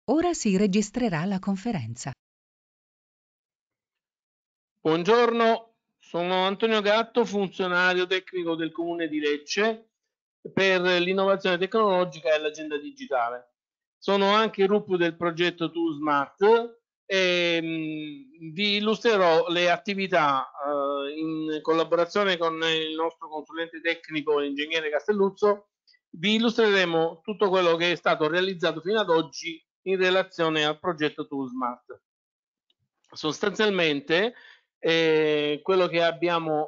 Ora si registrerà la conferenza. Buongiorno, sono Antonio Gatto, funzionario tecnico del Comune di Lecce per l'innovazione tecnologica e l'agenda digitale. Sono anche gruppo del progetto TooSmart e vi illustrerò le attività in collaborazione con il nostro consulente tecnico, ingegnere Castelluzzo. Vi illustreremo tutto quello che è stato realizzato fino ad oggi in relazione al progetto TooSmart. Sostanzialmente quello che abbiamo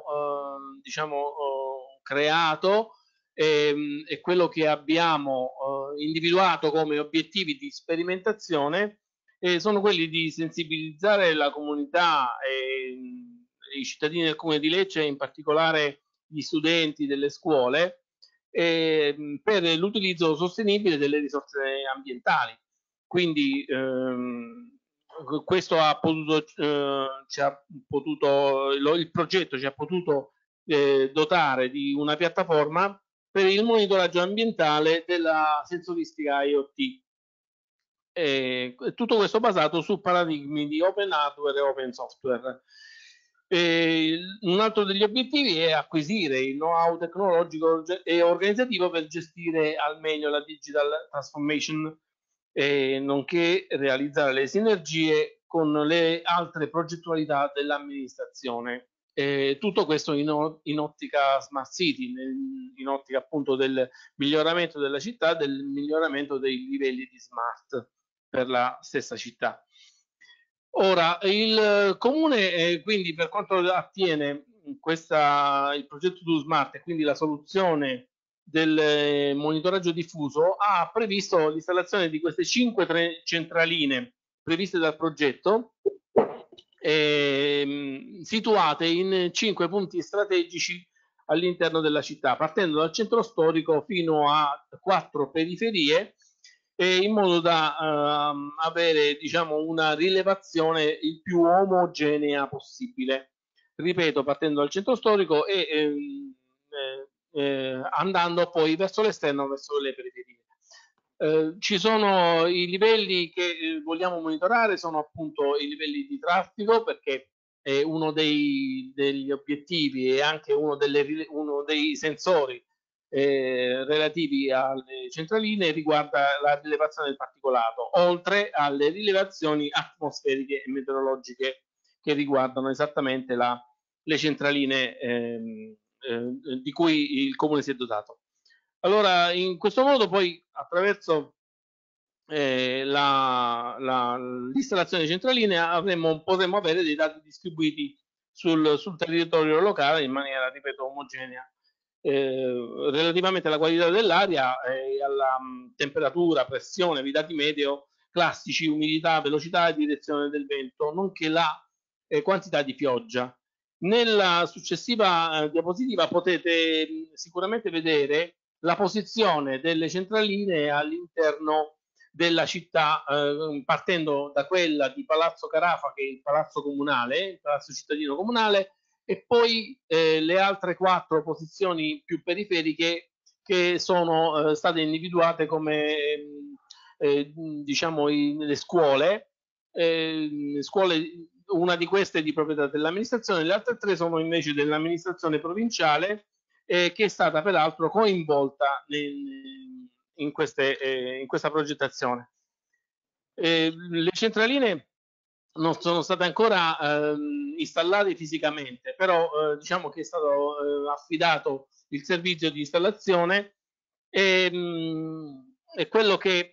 creato e quello che abbiamo individuato come obiettivi di sperimentazione sono quelli di sensibilizzare la comunità e i cittadini del Comune di Lecce, in particolare gli studenti delle scuole, per l'utilizzo sostenibile delle risorse ambientali. Quindi questo ha potuto, il progetto ci ha potuto dotare di una piattaforma per il monitoraggio ambientale della sensoristica IoT. Tutto questo basato su paradigmi di open hardware e open software. Un altro degli obiettivi è acquisire il know-how tecnologico e organizzativo per gestire al meglio la digital transformation, nonché realizzare le sinergie con le altre progettualità dell'amministrazione. Tutto questo in ottica smart city, in ottica appunto del miglioramento della città, del miglioramento dei livelli di smart per la stessa città. Ora, il comune, quindi per quanto attiene il progetto TooSmart e quindi la soluzione del monitoraggio diffuso, ha previsto l'installazione di queste 5 centraline previste dal progetto, situate in 5 punti strategici all'interno della città, partendo dal centro storico fino a 4 periferie, in modo da avere, diciamo, una rilevazione il più omogenea possibile. Ripeto, partendo dal centro storico e andando poi verso l'esterno, verso le periferie. Ci sono i livelli che vogliamo monitorare, sono appunto i livelli di traffico, perché è uno degli obiettivi e anche uno dei sensori relativi alle centraline riguarda la rilevazione del particolato, oltre alle rilevazioni atmosferiche e meteorologiche che riguardano esattamente le centraline di cui il comune si è dotato. Allora, in questo modo poi attraverso l'installazione di centraline potremmo avere dei dati distribuiti sul territorio locale in maniera, ripeto, omogenea. Relativamente alla qualità dell'aria e alla temperatura, pressione, i dati meteo classici, umidità, velocità e direzione del vento, nonché la quantità di pioggia. Nella successiva diapositiva potete sicuramente vedere la posizione delle centraline all'interno della città, partendo da quella di Palazzo Carafa, che è il palazzo comunale, il palazzo cittadino comunale, e poi le altre 4 posizioni più periferiche che sono state individuate come diciamo le scuole, una di queste è di proprietà dell'amministrazione, le altre 3 sono invece dell'amministrazione provinciale, che è stata peraltro coinvolta in questa progettazione. Le centraline non sono state ancora installate fisicamente, però diciamo che è stato affidato il servizio di installazione e quello che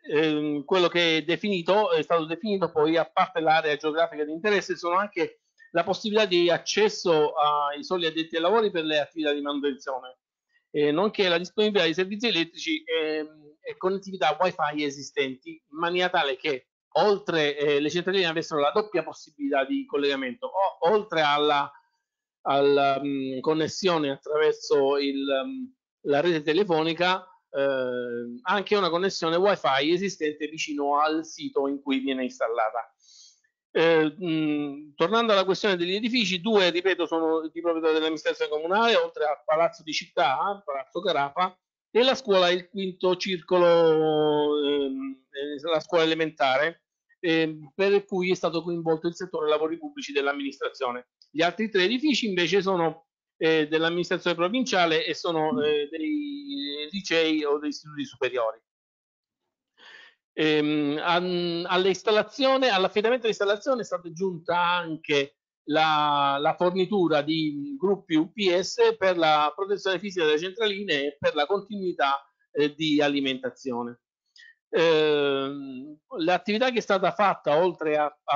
è stato definito poi, a parte l'area geografica di interesse, sono anche la possibilità di accesso ai soli addetti ai lavori per le attività di manutenzione, nonché la disponibilità di servizi elettrici e connettività wifi esistenti, in maniera tale che oltre le centraline avessero la doppia possibilità di collegamento, oltre alla connessione attraverso la rete telefonica, anche una connessione wifi esistente vicino al sito in cui viene installata. Tornando alla questione degli edifici, 2, ripeto, sono di proprietà dell'amministrazione comunale, oltre al palazzo di città, Palazzo Carafa, e la scuola è il quinto circolo, la scuola elementare, per cui è stato coinvolto il settore lavori pubblici dell'amministrazione. Gli altri 3 edifici invece sono dell'amministrazione provinciale e sono dei licei o degli istituti superiori. All'affidamento dell'installazione è stata aggiunta anche la fornitura di gruppi UPS per la protezione fisica delle centraline e per la continuità di alimentazione. L'attività che è stata fatta oltre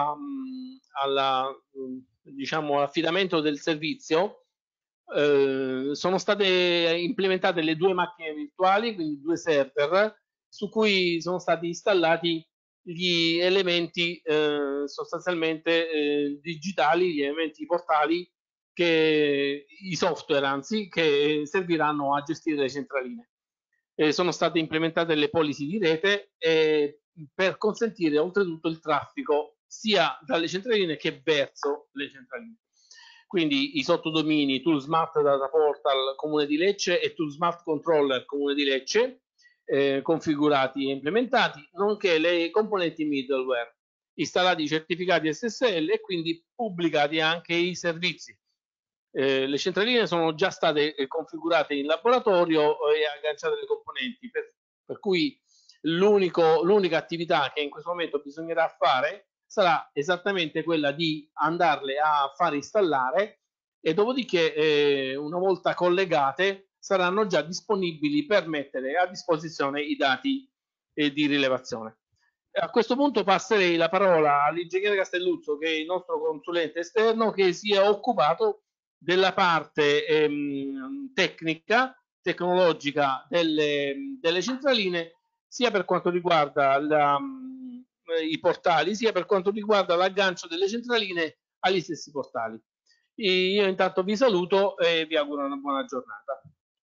diciamo, all'affidamento del servizio, sono state implementate le 2 macchine virtuali, quindi 2 server, su cui sono stati installati gli elementi sostanzialmente digitali, gli elementi portali, i software anzi, che serviranno a gestire le centraline. Sono state implementate le policy di rete per consentire oltretutto il traffico sia dalle centraline che verso le centraline. Quindi i sottodomini Tool Smart Data Portal Comune di Lecce e Tool Smart Controller Comune di Lecce, configurati e implementati, nonché le componenti middleware, installati certificati SSL e quindi pubblicati anche i servizi. Le centraline sono già state configurate in laboratorio e agganciate alle componenti, per cui l'unica attività che in questo momento bisognerà fare sarà esattamente quella di andarle a far installare e dopodiché una volta collegate saranno già disponibili per mettere a disposizione i dati di rilevazione. A questo punto passerei la parola all'ingegnere Castelluzzo, che è il nostro consulente esterno, che si è occupato della parte tecnica, tecnologica delle centraline, sia per quanto riguarda i portali, sia per quanto riguarda l'aggancio delle centraline agli stessi portali. Io intanto vi saluto e vi auguro una buona giornata.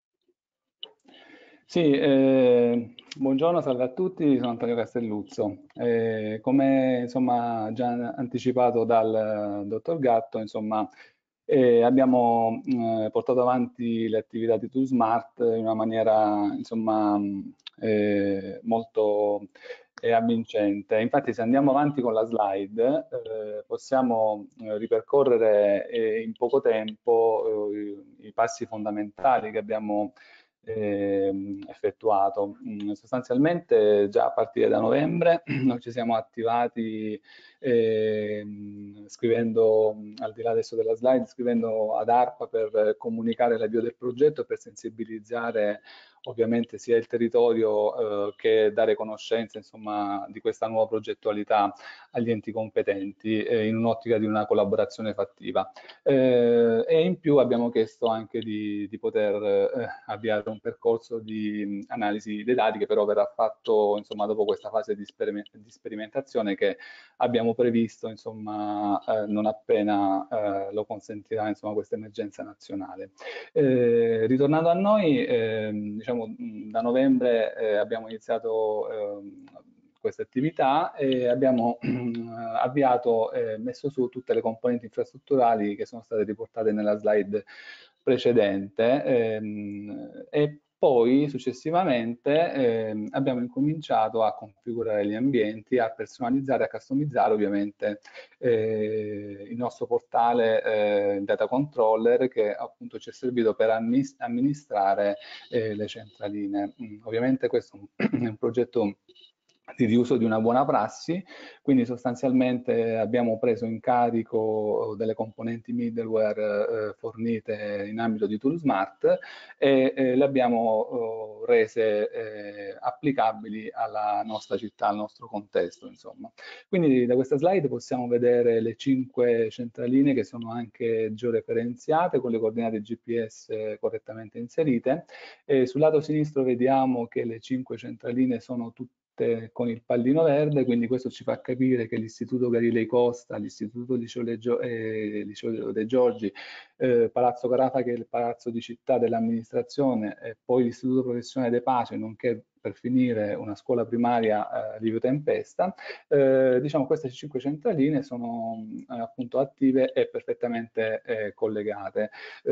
Sì, buongiorno, salve a tutti, sono Antonio Castelluzzo. Come insomma già anticipato dal dottor Gatto, insomma, abbiamo portato avanti le attività di Tool Smart in una maniera insomma molto avvincente. Infatti, se andiamo avanti con la slide, possiamo ripercorrere in poco tempo i passi fondamentali che abbiamo effettuato. Sostanzialmente già a partire da novembre noi ci siamo attivati scrivendo, al di là adesso della slide, scrivendo ad ARPA per comunicare l'avvio del progetto e per sensibilizzare ovviamente sia il territorio che dare conoscenza insomma di questa nuova progettualità agli enti competenti in un'ottica di una collaborazione fattiva. E in più abbiamo chiesto anche di poter avviare un percorso di analisi dei dati che però verrà fatto insomma dopo questa fase di sperimentazione che abbiamo previsto insomma non appena lo consentirà insomma questa emergenza nazionale. Ritornando a noi, diciamo da novembre abbiamo iniziato queste attività e abbiamo avviato e messo su tutte le componenti infrastrutturali che sono state riportate nella slide precedente e poi successivamente abbiamo incominciato a configurare gli ambienti, a personalizzare, a customizzare ovviamente il nostro portale Data Controller che appunto ci è servito per amministrare le centraline. Ovviamente questo è un progetto di riuso di una buona prassi, quindi sostanzialmente abbiamo preso in carico delle componenti middleware fornite in ambito di Tool Smart e le abbiamo rese applicabili alla nostra città, al nostro contesto, insomma. Quindi da questa slide possiamo vedere le 5 centraline che sono anche georeferenziate con le coordinate GPS correttamente inserite. E sul lato sinistro vediamo che le 5 centraline sono tutte con il pallino verde, quindi questo ci fa capire che l'Istituto Galilei Costa, l'Istituto Liceo De Giorgi, Palazzo Carafa che è il palazzo di città dell'amministrazione e poi l'Istituto Professionale De Pace, nonché per finire una scuola primaria di Via Tempesta. Diciamo, queste 5 centraline sono appunto attive e perfettamente collegate.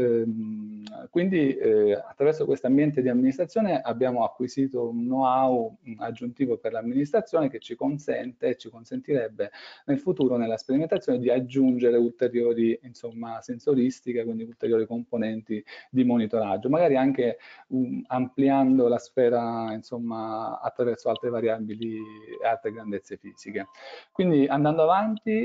Quindi attraverso questo ambiente di amministrazione abbiamo acquisito un know-how aggiuntivo per l'amministrazione che ci consente e ci consentirebbe nel futuro, nella sperimentazione, di aggiungere ulteriori, insomma, sensoristiche, quindi ulteriori componenti di monitoraggio, magari anche ampliando la sfera, insomma, attraverso altre variabili e altre grandezze fisiche. Quindi andando avanti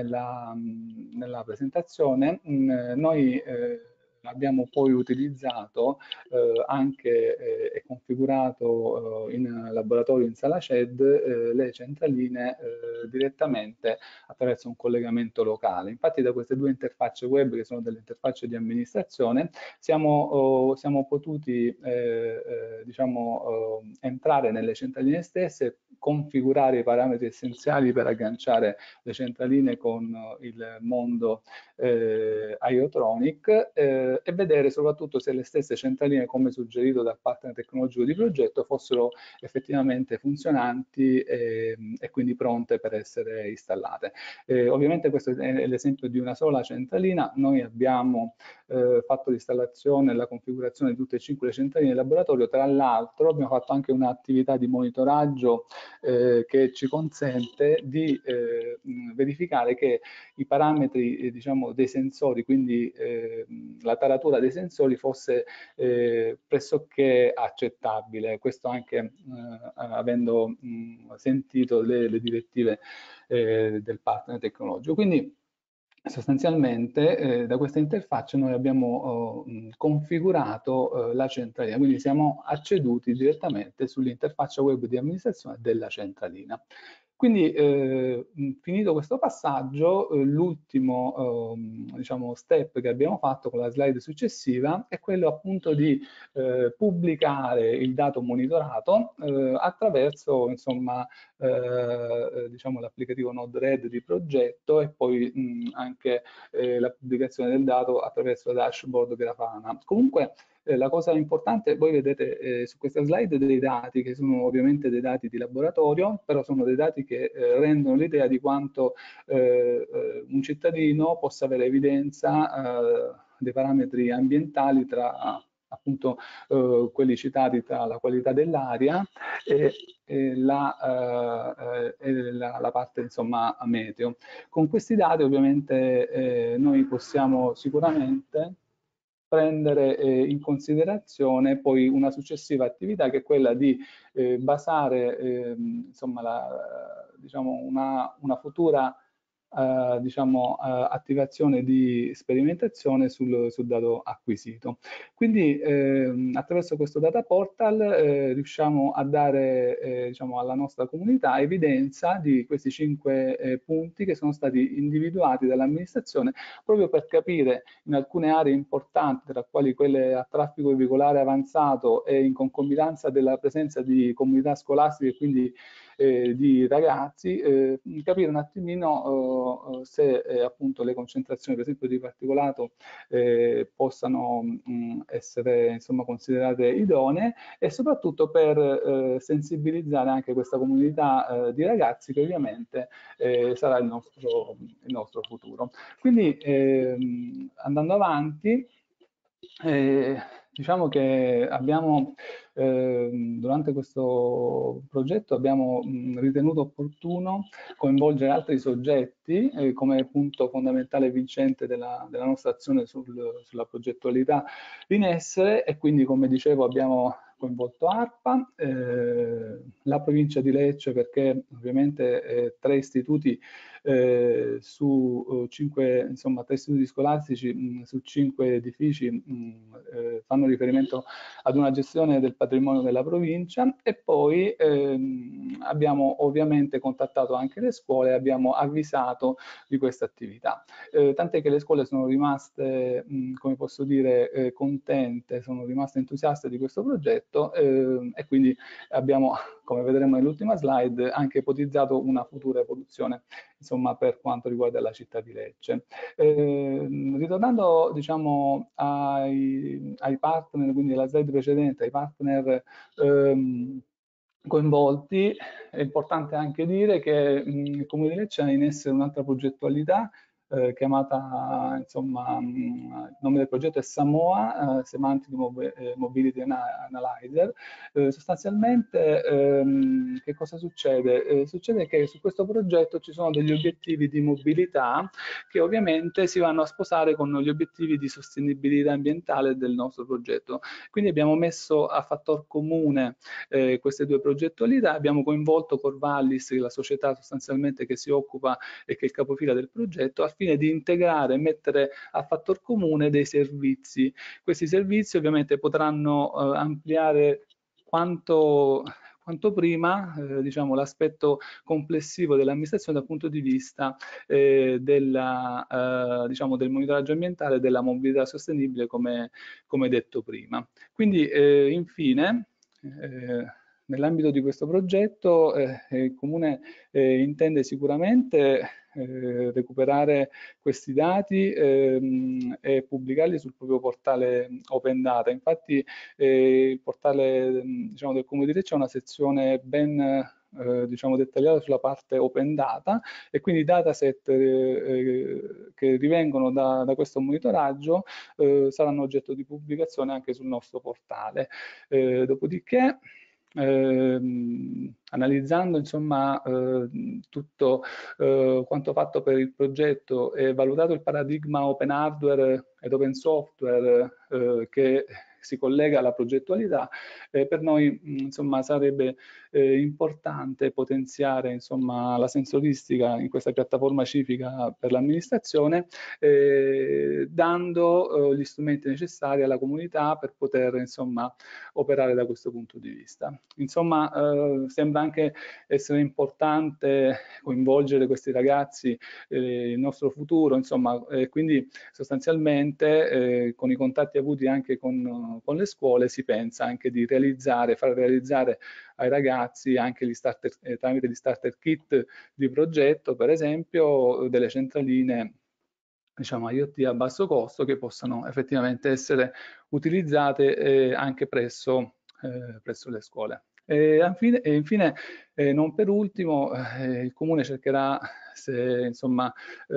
nella presentazione, noi abbiamo poi utilizzato anche e configurato in laboratorio in sala CED le centraline direttamente attraverso un collegamento locale. Infatti da queste due interfacce web, che sono delle interfacce di amministrazione, siamo potuti diciamo, entrare nelle centraline stesse, configurare i parametri essenziali per agganciare le centraline con il mondo IoTronic e vedere soprattutto se le stesse centraline, come suggerito dal partner tecnologico di progetto, fossero effettivamente funzionanti e quindi pronte per essere installate. Ovviamente questo è l'esempio di una sola centralina. Noi abbiamo fatto l'installazione e la configurazione di tutte e 5 le centraline in laboratorio. Tra l'altro abbiamo fatto anche un'attività di monitoraggio che ci consente di verificare che i parametri diciamo, dei sensori, quindi la taratura dei sensori fosse pressoché accettabile, questo anche avendo sentito le direttive del partner tecnologico. Quindi sostanzialmente da questa interfaccia noi abbiamo configurato la centralina, quindi siamo acceduti direttamente sull'interfaccia web di amministrazione della centralina. Quindi finito questo passaggio, l'ultimo diciamo, step che abbiamo fatto con la slide successiva è quello appunto di pubblicare il dato monitorato attraverso insomma, diciamo, l'applicativo Node-RED di progetto e poi anche la pubblicazione del dato attraverso la dashboard Grafana. Comunque la cosa importante, voi vedete su questa slide dei dati che sono ovviamente dei dati di laboratorio, però sono dei dati che rendono l'idea di quanto un cittadino possa avere evidenza dei parametri ambientali tra appunto quelli citati tra la qualità dell'aria e la parte insomma meteo. Con questi dati ovviamente noi possiamo sicuramente prendere in considerazione poi una successiva attività che è quella di basare insomma, diciamo una futura diciamo, attivazione di sperimentazione sul dato acquisito. Quindi attraverso questo data portal riusciamo a dare diciamo, alla nostra comunità evidenza di questi 5 punti che sono stati individuati dall'amministrazione proprio per capire in alcune aree importanti, tra quali quelle a traffico veicolare avanzato e in concomitanza della presenza di comunità scolastiche e quindi di ragazzi, capire un attimino se appunto le concentrazioni per esempio di particolato possano essere insomma considerate idonee e soprattutto per sensibilizzare anche questa comunità di ragazzi che ovviamente sarà il nostro futuro. Quindi andando avanti, diciamo che abbiamo durante questo progetto abbiamo ritenuto opportuno coinvolgere altri soggetti come punto fondamentale vincente della nostra azione sulla progettualità in essere e quindi come dicevo abbiamo coinvolto ARPA, la provincia di Lecce perché ovviamente 3 istituti su 5, insomma 3 istituti scolastici su 5 edifici fanno riferimento ad una gestione del patrimonio della provincia e poi abbiamo ovviamente contattato anche le scuole e abbiamo avvisato di questa attività. Tant'è che le scuole sono rimaste, come posso dire, contente, sono rimaste entusiaste di questo progetto e quindi abbiamo, come vedremo nell'ultima slide, anche ipotizzato una futura evoluzione insomma, per quanto riguarda la città di Lecce. Ritornando diciamo, ai partner, quindi alla slide precedente, ai partner coinvolti. È importante anche dire che il Comune di Lecce ha in essere un'altra progettualità chiamata, insomma, il nome del progetto è Samoa, Semantic Mobility Analyzer. Sostanzialmente che cosa succede? Succede che su questo progetto ci sono degli obiettivi di mobilità che ovviamente si vanno a sposare con gli obiettivi di sostenibilità ambientale del nostro progetto. Quindi abbiamo messo a fattor comune queste due progettualità, abbiamo coinvolto Corvallis, che è la società sostanzialmente che si occupa e che è il capofila del progetto, al fine di integrare e mettere a fattor comune dei servizi. Questi servizi ovviamente potranno ampliare quanto prima diciamo, l'aspetto complessivo dell'amministrazione dal punto di vista diciamo, del monitoraggio ambientale e della mobilità sostenibile, come detto prima. Quindi infine nell'ambito di questo progetto il Comune intende sicuramente recuperare questi dati e pubblicarli sul proprio portale Open Data. Infatti il portale diciamo, del Comune di Lecce ha una sezione ben diciamo, dettagliata sulla parte Open Data, e quindi i dataset che rivengono da questo monitoraggio saranno oggetto di pubblicazione anche sul nostro portale. Dopodiché analizzando insomma tutto quanto fatto per il progetto e valutato il paradigma open hardware ed open software che si collega alla progettualità, per noi insomma sarebbe importante potenziare insomma la sensoristica in questa piattaforma civica per l'amministrazione, dando gli strumenti necessari alla comunità per poter insomma operare da questo punto di vista. Insomma sembra anche essere importante coinvolgere questi ragazzi il nostro futuro, insomma, quindi sostanzialmente con i contatti avuti anche con le scuole si pensa anche di far realizzare ai ragazzi anche tramite gli starter kit di progetto, per esempio, delle centraline diciamo IoT a basso costo che possano effettivamente essere utilizzate anche presso le scuole. E infine, non per ultimo, il Comune cercherà, se insomma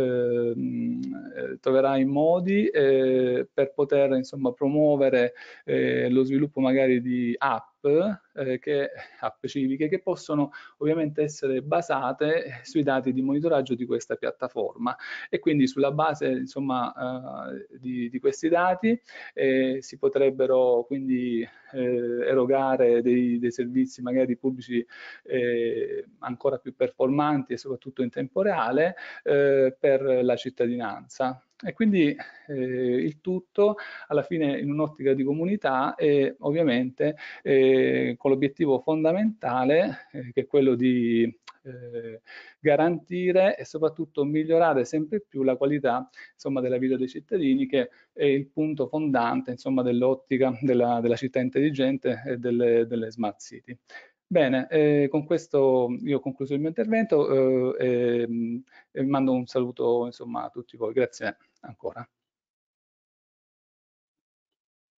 troverà i modi per poter insomma promuovere lo sviluppo magari di app civiche che possono ovviamente essere basate sui dati di monitoraggio di questa piattaforma, e quindi sulla base insomma di questi dati si potrebbero quindi erogare dei servizi magari pubblici ancora più performanti e soprattutto in tempo reale per la cittadinanza. E quindi il tutto alla fine in un'ottica di comunità e ovviamente con l'obiettivo fondamentale che è quello di garantire e soprattutto migliorare sempre più la qualità insomma, della vita dei cittadini, che è il punto fondante insomma, dell'ottica della città intelligente e delle smart city. Bene, con questo io ho concluso il mio intervento e mando un saluto insomma, a tutti voi. Grazie ancora.